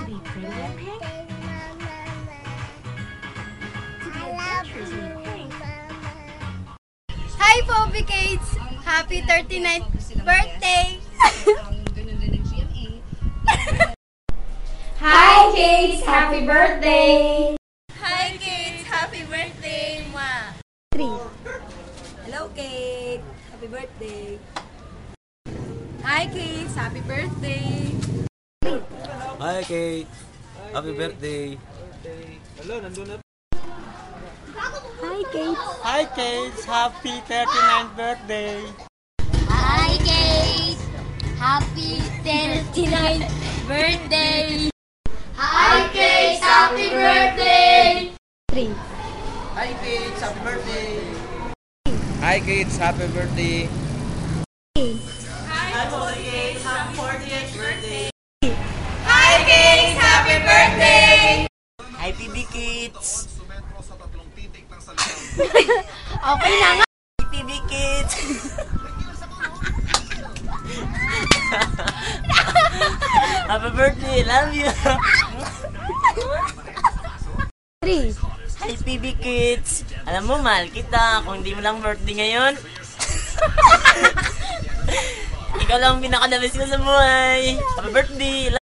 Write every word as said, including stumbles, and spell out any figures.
Are you pretty in pink? Hi, Phoebe Kates! Happy thirty-ninth birthday! Hi, Kates! Happy birthday! Hi, Kates! Happy birthday! Mwah! Three. Hello, Kate! Happy birthday! Hi, Kates! Happy birthday! Hi, Kate! Happy birthday! Hello, nandun na. Hi, Kates! Hi, Kate! Happy thirty-ninth birthday! Hi, Kates! Happy thirty-ninth birthday! Hi, Kates! Happy birthday! Three. Hi, Kate! Happy birthday! Hi, Kate! Happy birthday! Hi, Phoebe Kates! Happy fortieth birthday! Hi, Kates! Happy birthday! Hi, Phoebe Kates! Okay na nga! Hi, Phoebe Kates! Happy birthday! Love you! Three. Hi, Phoebe Kates! Alam mo, mahal kita. Kung hindi mo lang birthday ngayon, ikaw lang ang pinaka-nabis ko sa buhay. Happy birthday!